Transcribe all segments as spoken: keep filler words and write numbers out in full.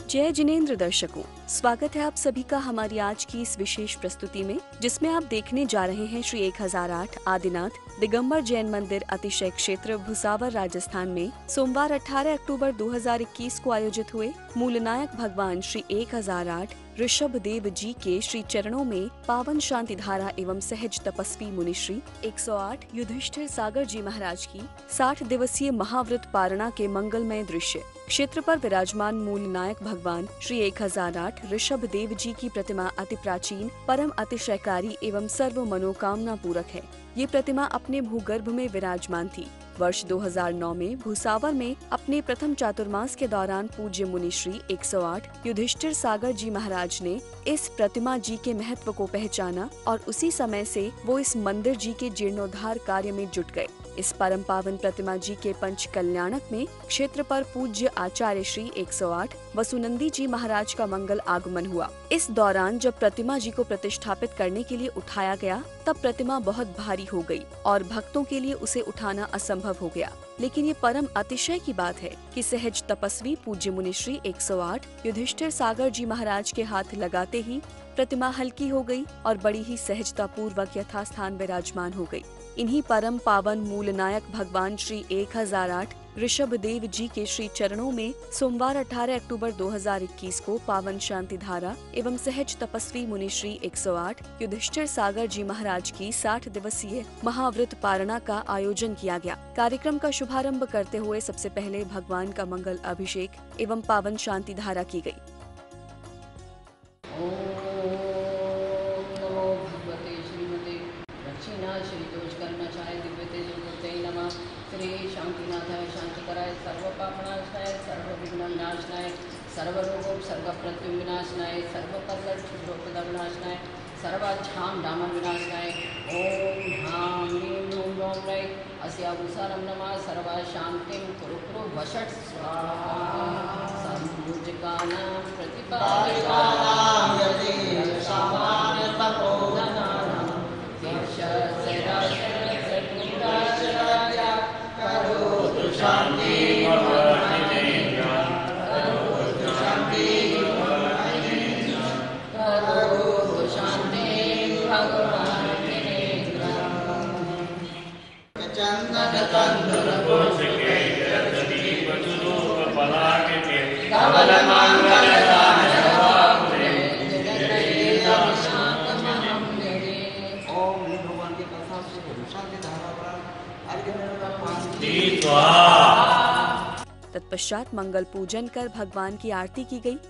जय जिनेंद्र दर्शकों, स्वागत है आप सभी का हमारी आज की इस विशेष प्रस्तुति में, जिसमें आप देखने जा रहे हैं श्री एक हजार आठ आदिनाथ दिगंबर जैन मंदिर अतिशय क्षेत्र भुसावर राजस्थान में सोमवार अठारह अक्टूबर दो हज़ार इक्कीस को आयोजित हुए मूलनायक भगवान श्री एक हजार आठ ऋषभ देव जी के श्री चरणों में पावन शांति धारा एवं सहज तपस्वी मुनिश्री एक सौ आठ युधिष्ठिर सागर जी महाराज की साठ दिवसीय महाव्रत पारणा के मंगलमय दृश्य। क्षेत्र पर विराजमान मूल नायक भगवान श्री एक हजार आठ ऋषभ देव जी की प्रतिमा अति प्राचीन, परम अतिशयकारी एवं सर्व मनोकामना पूरक है। ये प्रतिमा अपने भूगर्भ में विराजमान थी। वर्ष दो हज़ार नौ में भुसावर में अपने प्रथम चातुर्मास के दौरान पूज्य मुनिश्री एक सौ आठ युधिष्ठिर सागर जी महाराज ने इस प्रतिमा जी के महत्व को पहचाना और उसी समय से वो इस मंदिर जी के जीर्णोद्धार कार्य में जुट गए। इस परम पावन प्रतिमा जी के पंच कल्याणक में क्षेत्र पर पूज्य आचार्य श्री एक सौ आठ वसुनंदी जी महाराज का मंगल आगमन हुआ। इस दौरान जब प्रतिमा जी को प्रतिष्ठापित करने के लिए उठाया गया, तब प्रतिमा बहुत भारी हो गई और भक्तों के लिए उसे उठाना असंभव हो गया। लेकिन ये परम अतिशय की बात है कि सहज तपस्वी पूज्य मुनिश्री एक सौ आठ युधिष्ठिर सागर जी महाराज के हाथ लगाते ही प्रतिमा हल्की हो गई और बड़ी ही सहजता पूर्वक यथास्थान विराजमान हो गई। इन्हीं परम पावन मूल नायक भगवान श्री एक हजार आठ ऋषभ देव जी के श्री चरणों में सोमवार अठारह अक्टूबर दो हज़ार इक्कीस को पावन शांति धारा एवं सहज तपस्वी मुनिश्री एक सौ आठ युधिष्ठिर सागर जी महाराज की साठ दिवसीय महाव्रत पारणा का आयोजन किया गया। कार्यक्रम का शुभारंभ करते हुए सबसे पहले भगवान का मंगल अभिषेक एवं पावन शांति धारा की गई। श्री शांतिनाथाय शांतिकराय सर्वपापनाशनाय सर्वविघ्ननाशनाय सर्वरोगों सर्वप्रत्युविनाशनाय सर्वपल्लक्षुभ्रोपदविनाशनाय सर्वाच्छाम डामन विनाशनाय ओम ह्रां ह्रीं ॐ ॐ रै अस्याभूषारं नमः सर्वशान्तिं कुरु कुरु वषट् स्वाहा संपूजकानां प्रतिपादिकानां यदि सामान्य तपोधनानां तीर्थशैराशय शांति तत्पश्चात मंगल पूजन कर भगवान की आरती की गई।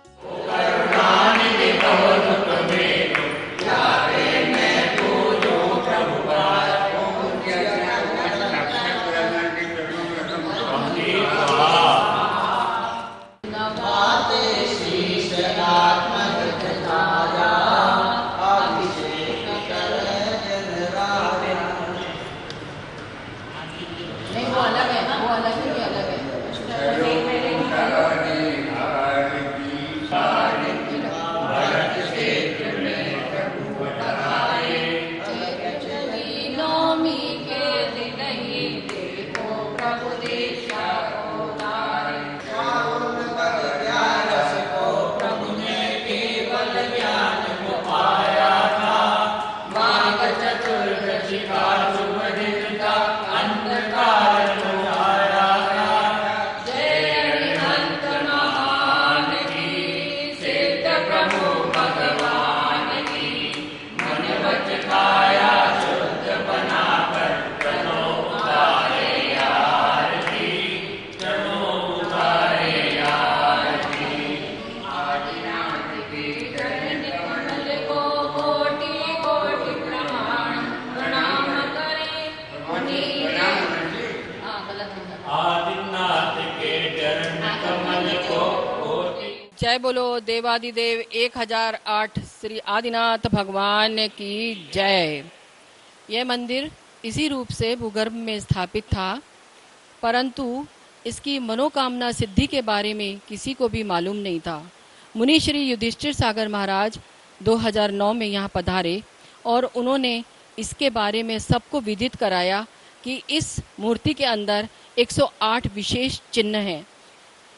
जय बोलो देवादिदेव एक हजार आठ श्री आदिनाथ भगवान की जय। यह मंदिर इसी रूप से भूगर्भ में स्थापित था, परंतु इसकी मनोकामना सिद्धि के बारे में किसी को भी मालूम नहीं था। मुनि श्री युधिष्ठिर सागर महाराज दो हज़ार नौ में यहाँ पधारे और उन्होंने इसके बारे में सबको विदित कराया कि इस मूर्ति के अंदर एक सौ आठ विशेष चिन्ह हैं।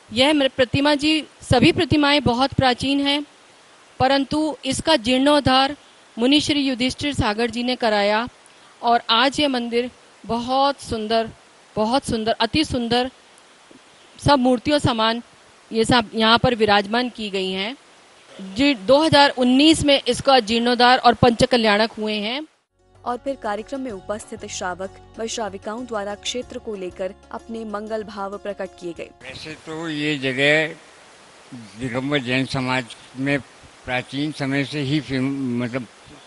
यह मृ- प्रतिमा जी, सभी प्रतिमाएं बहुत प्राचीन हैं, परंतु इसका जीर्णोद्धार मुनि श्री युधिष्ठिर सागर जी ने कराया और आज ये मंदिर बहुत सुंदर, बहुत सुंदर, अति सुंदर, सब मूर्तियों समान ये सब यहाँ पर विराजमान की गई हैं। जी दो हज़ार उन्नीस में इसका जीर्णोद्धार और पंच कल्याणक हुए हैं। और फिर कार्यक्रम में उपस्थित श्रावक व श्राविकाओं द्वारा क्षेत्र को लेकर अपने मंगल भाव प्रकट किए गए। वैसे तो ये जगह दिगंबर जैन समाज में प्राचीन समय से ही फेम, मतलब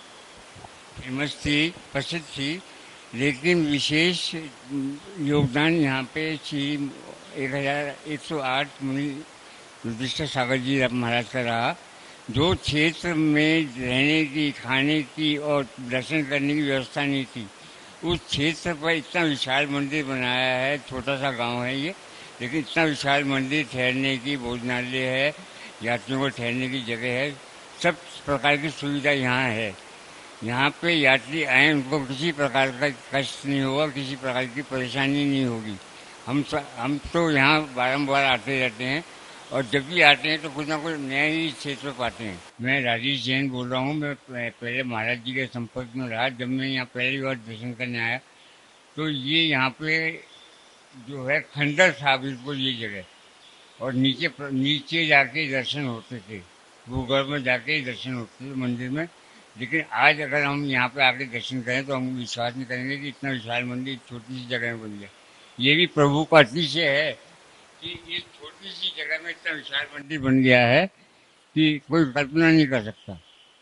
फेमस थी, प्रसिद्ध थी, लेकिन विशेष योगदान यहाँ पे श्री एक हजार एक सौ आठ मुनि युधिष्ठिर सागर जी महाराज का रहा। जो क्षेत्र में रहने की, खाने की और दर्शन करने की व्यवस्था नहीं थी, उस क्षेत्र पर इतना विशाल मंदिर बनाया है। छोटा सा गांव है ये, लेकिन इतना विशाल मंदिर, ठहरने की भोजनालय है, यात्रियों को ठहरने की जगह है, सब प्रकार की सुविधा यहाँ है। यहाँ पे यात्री आए, उनको किसी प्रकार का कष्ट नहीं होगा, किसी प्रकार की परेशानी नहीं होगी। हम स, हम तो यहाँ बारंबार आते रहते हैं और जब भी आते हैं तो कुछ ना कुछ नया ही क्षेत्र पाते हैं। मैं राजेश जैन बोल रहा हूँ। मैं पहले महाराज जी के संपर्क में रहा। जब मैं यहाँ पहली बार दर्शन करने आया तो ये यहाँ पे जो है खंडर था बिल्कुल ये जगह, और नीचे नीचे जाके दर्शन होते थे, भूगर्भ में जाके दर्शन होते थे मंदिर में। लेकिन आज अगर हम यहाँ पे आके दर्शन करें तो हम विश्वास नहीं करेंगे कि इतना विशाल मंदिर छोटी सी जगह में बन गया। ये भी प्रभु का अतिशय है कि ये छोटी सी जगह में इतना विशाल मंदिर बन गया है कि कोई कल्पना नहीं कर सकता।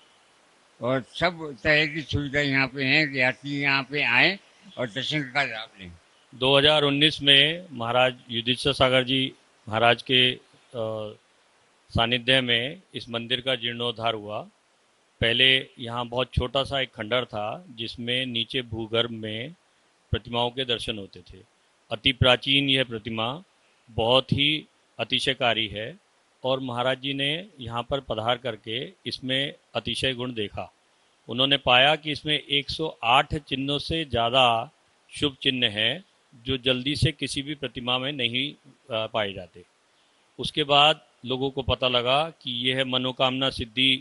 और सब तरह की सुविधा यहाँ पे है कि यात्री यहाँ पे आए और दर्शन का लाभ लें। दो हज़ार उन्नीस में महाराज युधिष्ठिर सागर जी महाराज के सानिध्य में इस मंदिर का जीर्णोद्धार हुआ। पहले यहाँ बहुत छोटा सा एक खंडर था जिसमें नीचे भूगर्भ में प्रतिमाओं के दर्शन होते थे। अति प्राचीन यह प्रतिमा बहुत ही अतिशयकारी है और महाराज जी ने यहाँ पर पधार करके इसमें अतिशय गुण देखा। उन्होंने पाया कि इसमें एक सौ आठ चिन्हों से ज़्यादा शुभ चिन्ह हैं जो जल्दी से किसी भी प्रतिमा में नहीं पाए जाते। उसके बाद लोगों को पता लगा कि यह मनोकामना सिद्धि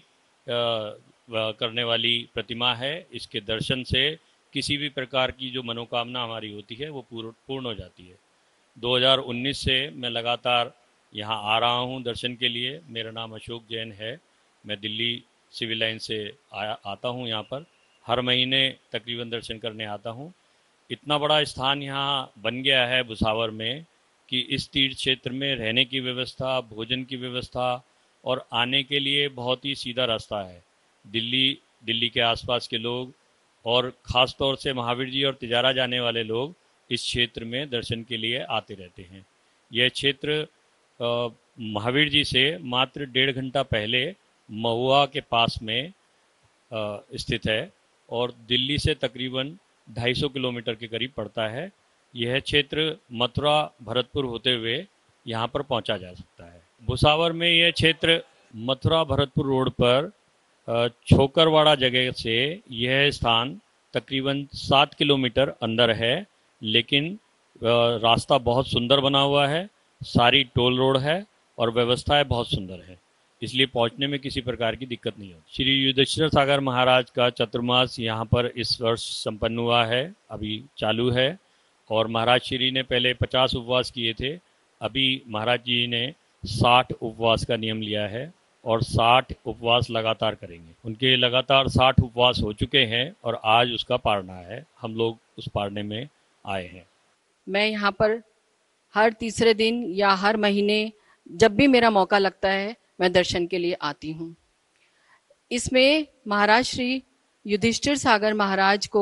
करने वाली प्रतिमा है। इसके दर्शन से किसी भी प्रकार की जो मनोकामना हमारी होती है वो पूर्ण हो जाती है। दो हज़ार उन्नीस से मैं लगातार यहाँ आ रहा हूँ दर्शन के लिए। मेरा नाम अशोक जैन है। मैं दिल्ली सिविल लाइन से आया आता हूँ यहाँ पर। हर महीने तकरीबन दर्शन करने आता हूँ। इतना बड़ा स्थान यहाँ बन गया है भुसावर में कि इस तीर्थ क्षेत्र में रहने की व्यवस्था, भोजन की व्यवस्था और आने के लिए बहुत ही सीधा रास्ता है। दिल्ली दिल्ली के आसपास के लोग और ख़ास तौर से महावीर जी और तिजारा जाने वाले लोग इस क्षेत्र में दर्शन के लिए आते रहते हैं। यह क्षेत्र महावीर जी से मात्र डेढ़ घंटा पहले महुआ के पास में स्थित है और दिल्ली से तकरीबन ढाई सौ किलोमीटर के करीब पड़ता है। यह क्षेत्र मथुरा भरतपुर होते हुए यहाँ पर पहुँचा जा सकता है। भुसावर में यह क्षेत्र मथुरा भरतपुर रोड पर छोकरवाड़ा जगह से यह स्थान तकरीबन सात किलोमीटर अंदर है, लेकिन रास्ता बहुत सुंदर बना हुआ है, सारी टोल रोड है और व्यवस्थाएं बहुत सुंदर है, इसलिए पहुंचने में किसी प्रकार की दिक्कत नहीं होती। श्री युधिष्ठिर सागर महाराज का चतुर्मास यहाँ पर इस वर्ष संपन्न हुआ है, अभी चालू है। और महाराज श्री ने पहले पचास उपवास किए थे, अभी महाराज जी ने साठ उपवास का नियम लिया है और साठ उपवास लगातार करेंगे। उनके लगातार साठ उपवास हो चुके हैं और आज उसका पारना है। हम लोग उस पारने में आए हैं। मैं यहाँ पर हर तीसरे दिन या हर महीने जब भी मेरा मौका लगता है मैं दर्शन के लिए आती हूँ। इसमें महाराज श्री युधिष्ठिर सागर महाराज को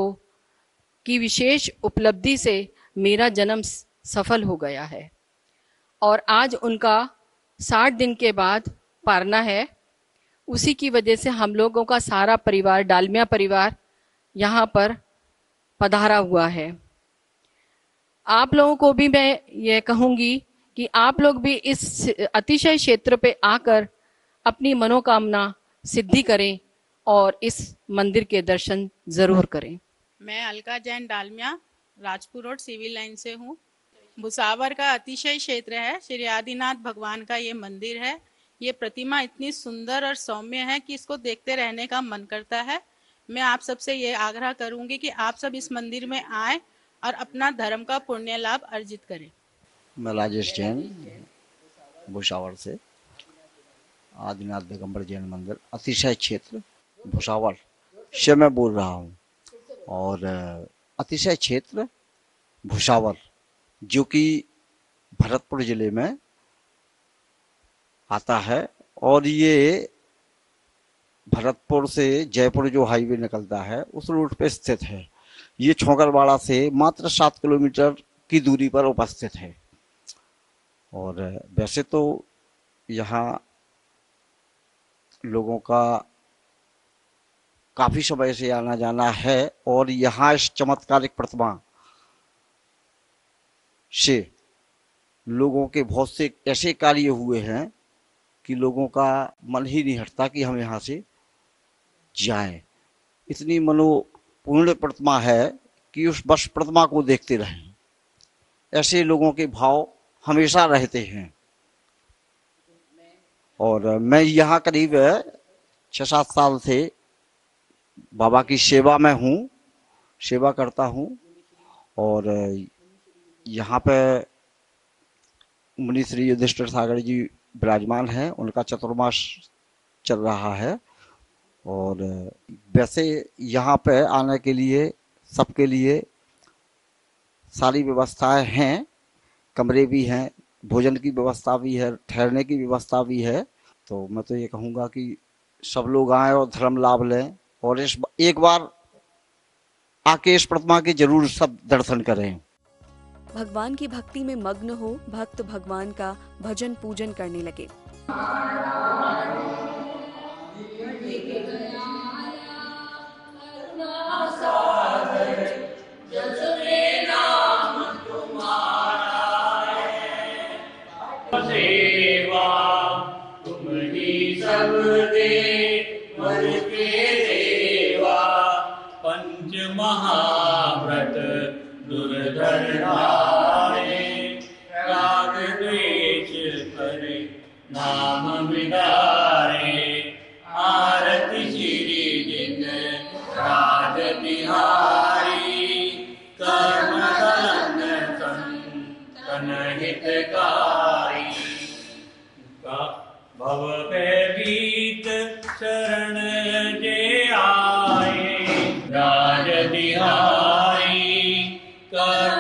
की विशेष उपलब्धि से मेरा जन्म सफल हो गया है और आज उनका साठ दिन के बाद पारना है। उसी की वजह से हम लोगों का सारा परिवार, डालमिया परिवार यहाँ पर पधारा हुआ है। आप लोगों को भी मैं ये कहूँगी कि आप लोग भी इस अतिशय क्षेत्र पे आकर अपनी मनोकामना सिद्धि करें और इस मंदिर के दर्शन जरूर करें। मैं Alka Jain Dalmia Rajpur road civil line से हूँ। भुसावर का अतिशय क्षेत्र है। श्री आदिनाथ भगवान का ये मंदिर है। ये प्रतिमा इतनी सुंदर और सौम्य है कि इसको देखते रहने का मन करता है। मैं आप सबसे ये आग्रह करूंगी कि आप सब इस मंदिर में आए और अपना धर्म का पुण्य लाभ अर्जित करें। मैं राजेश जैन भुसावर से, आदिनाथ दिगंबर जैन मंदिर अतिशय क्षेत्र भुसावर से मैं बोल रहा हूँ। और अतिशय क्षेत्र भुसावर जो कि भरतपुर जिले में आता है, और ये भरतपुर से जयपुर जो हाईवे निकलता है उस रूट पे स्थित है। ये छोकरवाड़ा से मात्र सात किलोमीटर की दूरी पर उपस्थित है। और वैसे तो यहाँ लोगों का काफी समय से आना जाना है, और यहाँ इस चमत्कारिक प्रतिमा से लोगों के बहुत से ऐसे कार्य हुए हैं कि लोगों का मन ही नहीं हटता कि हम यहाँ से जाएं। इतनी मनोपूर्ण प्रतिमा है कि उस बस प्रतिमा को देखते रहें, ऐसे लोगों के भाव हमेशा रहते हैं। और मैं यहाँ करीब छः सात साल से बाबा की सेवा में हूँ, सेवा करता हूँ। और यहाँ पे मुनि श्री युधिष्ठिर सागर जी विराजमान हैं, उनका चतुर्मास चल रहा है। और वैसे यहाँ पे आने के लिए सबके लिए सारी व्यवस्थाएं हैं, कमरे भी हैं, भोजन की व्यवस्था भी है, ठहरने की व्यवस्था भी है। तो मैं तो ये कहूँगा कि सब लोग आएँ और धर्म लाभ लें, और इस एक बार आके इस प्रतिमा के जरूर सब दर्शन करें। भगवान की भक्ति में मग्न हो भक्त भगवान का भजन पूजन करने लगे। महाव्रत दुर्धर राग द्वेष करे नाम विदारे आरती श्री दिन राज तिहारी कर्म संतन हितकारी भव भीत शरण जे आए राज तिहारी कर्म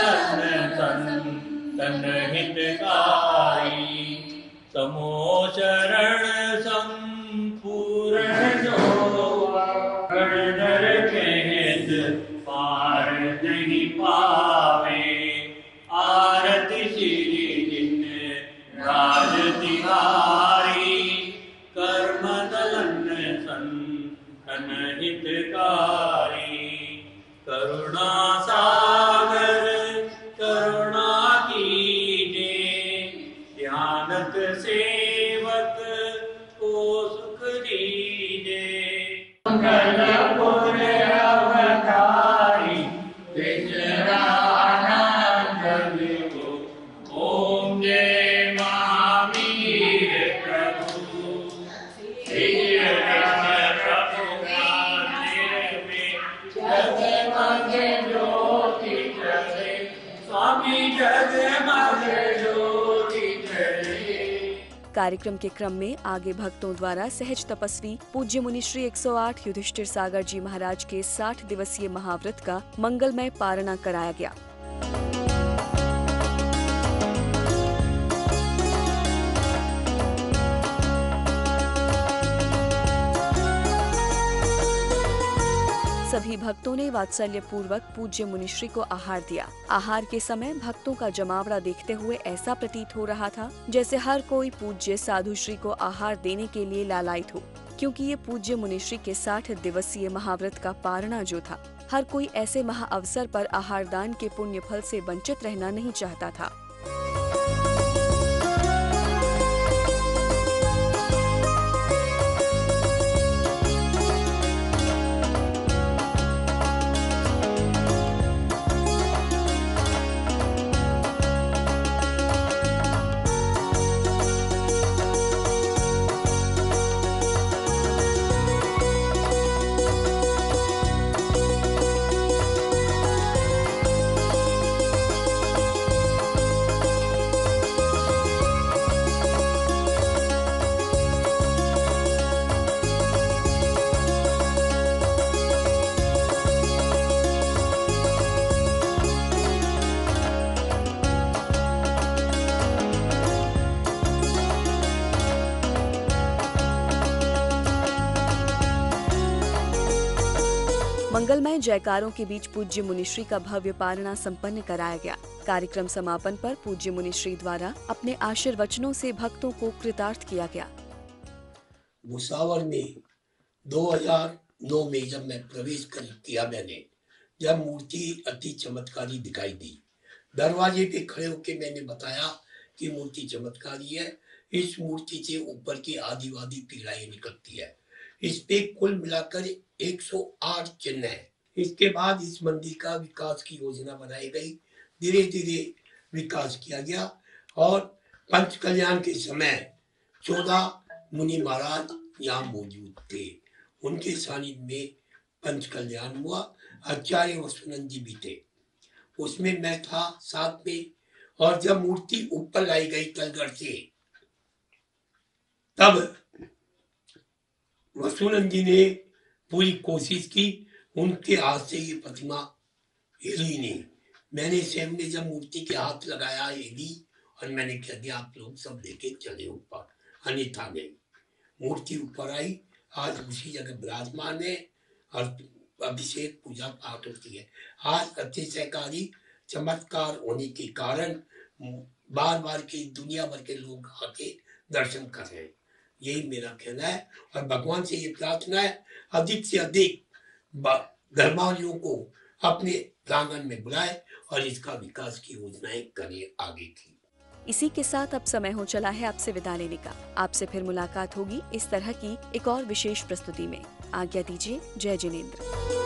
संतन हितकारी समो शरण संपूर्ण जो गणधर कहत पार नहीं पावे आरती श्री दिन राज तिहारी कर्म दलन संतन हितकारी करुणा सागर करुणा कीजे ध्यानत सेवक को सुख दीजे मंगलपुर अवतारी विचरानंद विभो ओम जय महावीर प्रभु श्री कृष्ण प्रभु मंदिर में जगमग ज्योति जले स्वामी जगमग ज्योति जले। कार्यक्रम के क्रम में आगे भक्तों द्वारा सहज तपस्वी पूज्य मुनि श्री एक सौ आठ युधिष्ठिर सागर जी महाराज के साठ दिवसीय महाव्रत का मंगलमय पारणा कराया गया। सभी भक्तों ने वात्सल्य पूर्वक पूज्य मुनिश्री को आहार दिया। आहार के समय भक्तों का जमावड़ा देखते हुए ऐसा प्रतीत हो रहा था जैसे हर कोई पूज्य साधु श्री को आहार देने के लिए लालायित हो, क्योंकि ये पूज्य मुनिश्री के साठ दिवसीय महाव्रत का पारणा जो था, हर कोई ऐसे महा अवसर पर आहार दान के पुण्य फल से वंचित रहना नहीं चाहता था। मंगलमय जयकारों के बीच पूज्य मुनिश्री का भव्य पारणा संपन्न कराया गया। कार्यक्रम समापन पर पूज्य मुनिश्री द्वारा अपने आशीर्वचनों से भक्तों को कृतार्थ किया गया। भुसावर में दो हज़ार नौ में जब मैं प्रवेश कर किया मैंने, जब मूर्ति अति चमत्कारी दिखाई दी, दरवाजे पे खड़े होकर मैंने बताया कि मूर्ति चमत्कारी है। इस मूर्ति से ऊपर की आदिवादी पीढ़ाई निकलती है। इस पे कुल मिलाकर एक सौ आठ चिन्ह है। इसके बाद इस मंदिर का विकास की योजना बनाई गई, धीरे धीरे विकास किया गया और पंच कल्याण के समय चौदह मुनि महाराज यहाँ मौजूद थे। उनके सानिध्य में पंच कल्याण हुआ। आचार्य वसुनंद जी भी थे, उसमें मैं था साथ में। और जब मूर्ति ऊपर लाई गई तलगढ़ से, तब वसुनंद जी ने पूरी कोशिश की, उनके हाथ से ये प्रतिमा हिली नहीं। मैंने सेम ने जब मूर्ति के हाथ लगाया हिली और मैंने कह दिया आप लोग सब लेके चले ऊपर, अन्यथा नहीं। मूर्ति ऊपर आई, आज उसी जगह विराजमान है और अभिषेक पूजा पाठ होती है। आज अतिशयकारी चमत्कार होने के कारण बार बार के दुनिया भर के लोग आके दर्शन कर रहे हैं। यही मेरा कहना है और भगवान से ये प्रार्थना है अधिक से अधिक धर्मावलियों को अपने प्रांगण में बुलाए और इसका विकास की योजनाएं करें आगे की। इसी के साथ अब समय हो चला है आपसे विदा लेने का। आपसे फिर मुलाकात होगी इस तरह की एक और विशेष प्रस्तुति में। आज्ञा दीजिए। जय जिनेंद्र।